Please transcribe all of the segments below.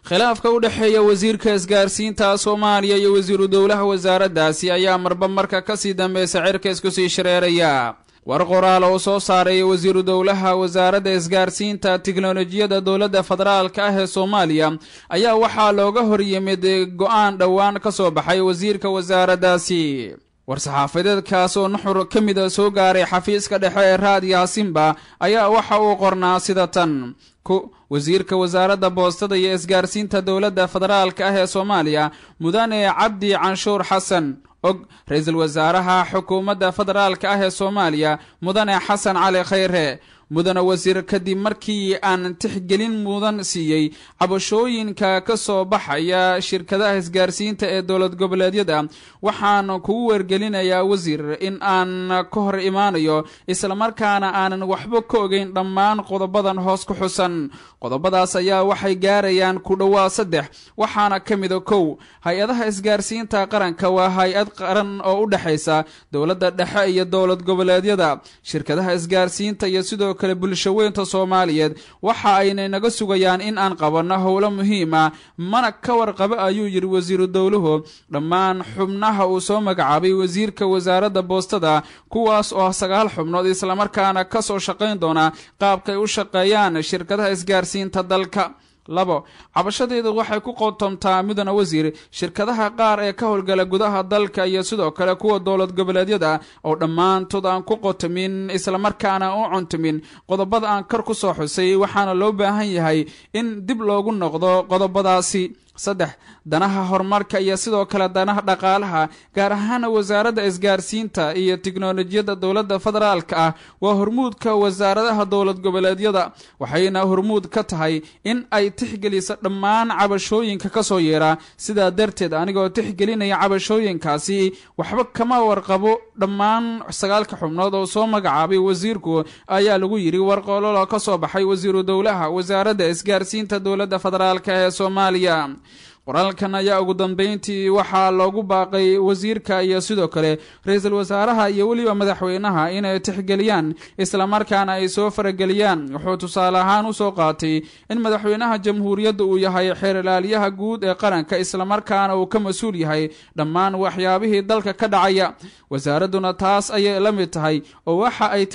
khilaafka u dhaxeeya wasiirka isgaarsiinta Soomaaliya iyo wasiiru dawlaha wasaaraddaasi ayaa marba marka ka sii dambeysay cirka isku sii shareeraya war qoraal oo soo saaray wasiiru dawlaha wasaaradda isgaarsiinta tiknoolajiyada dawladda federaalka ah ee Soomaaliya ayaa waxaa looga horyimid go'aan dhawaan ka soo baxay wasiirka wasaaraddaasi war-saxaafadeedkaas oo nuxur ka mid soo gaaray xafiiska dhexe ee raadiyaha Simba ayaa waxa uu qornaa sida tan wasiirka wasaaradda boostada iyo isgaarsiinta dawladda federaalka ah ee Soomaaliya mudane Cabdi Canshuur Xasan og ra'iisul wasaaraha xukuumadda federaalka ah ee Soomaaliya mudane Xasan Cali Khayre mudane wasiir kadib markii aan tixgelin mudan siiyay cabashooyinka ka soo baxaya shirkadaha isgaarsiinta ee dawlad goboleedyada waxaan kugu wargelinayaa wasiir in aan ka hor imaanayo isla markaana aanan waxba ka ogeyn dhammaan qodobadan hoos ku xusan qodobadaas ayaa waxay gaarayaan ku dhawaad 3 waxaana kamid ah 1 hay'adaha isgaarsiinta qaranka waa hay'ad qaran oo u dhaxaysa dawladda dhexe iyo dawlad goboleedyada shirkadaha isgaarsiinta iyo sidoo kale bulshaweynta Soomaaliyeed waxa ay naga sugayaan in aan qabanno howlo muhiim ah mana ka warqabo ayuu yiri wasiiru dawluhu dhammaan xubnaha uu soo magacaabay wasiirka wasaaradda boostada kuwaas oo 9 xubnood isla markaana ka soo shaqeyn doona qaabka ay u shaqeeyaan shirkadaha isgaarsiinta dalka 2 cabashadeedu waxay ku qotomtaa mudane wasiir shirkadaha qaar ee ka howlgala gudaha dalka iyo sidoo kale kuwa dawlad goboleedyada oo dhammaantood aan ku qotomin isla markaana u cuntumin qodobada aan kor ku soo xusay waxaana loo baahan yahay in dib loogu noqdo qodobadaasi 3 danaha horumarka iyo sidoo kale danaha dhaqaalaha gaar ahaan wasaaradda isgaarsiinta iyo tiknoolajiyada dawladda federaalka ah waa hormuudka wasaaradaha dawlad goboleedyada waxayna hormuud ka tahay in ay tixgeliso dhammaan cabashooyinka ka soo yeera sida darteed anigoo tixgelinaya cabashooyinkaasi waxba kama warqabo dhammaan 9 xubnood oo soo magacaabay wasiirku ayaa lagu yiri warqololo ka soo baxay wasiiru dawlaha wasaaradda isgaarsiinta dawladda federaalka ee Soomaaliya qoraalkan ayaa ugu dambeyntii waxaa loogu baaqay wasiirka iyo sidoo kale ra'iisul wasaaraha iyo waliba madaxweynaha inay tixgeliyaan isla markaana ay soo farageliyaan wuxuu tusaale ahaan u soo qaatay in madaxweynaha jamhuuriyadda uu yahay xeer ilaaliyaha guud ee qaranka isla markaana uu ka mas'uul yahay dhammaan waxyaabihii dalka ka dhacaya wasaaraduna taas ayay la mid tahay oo waxay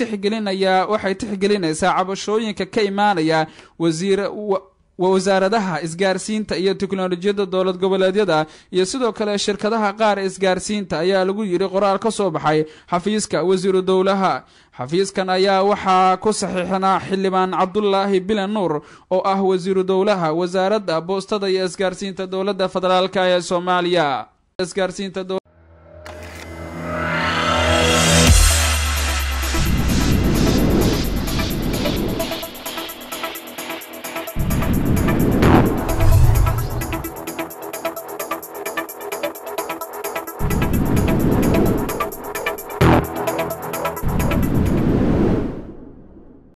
tixgelinaysaa cabashooyinka ka imaanaya wasaaradaha isgaarsiinta iyo tiknoolajiyada dawlad goboleedyada iyo sidoo kale shirkadaha qaar isgaarsiinta ayaa lagu yiri qoraal ka soo baxay xafiiska wasiiru dawlaha xafiiskan ayaa waxaa ku saxiixnaa xildhibaan Cabdullaahi Bilan Nuur oo ah wasiiru dawlaha wasaaradda boostada iyo isgaarsiinta dawladda federaalka ee Soomaaliya